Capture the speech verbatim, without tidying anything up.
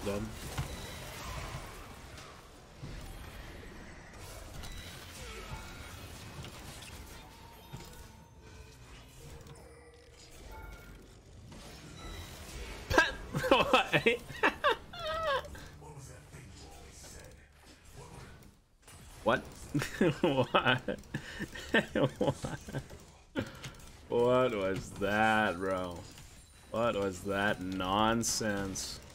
dead. What? What? What? What was that, bro? What was that nonsense?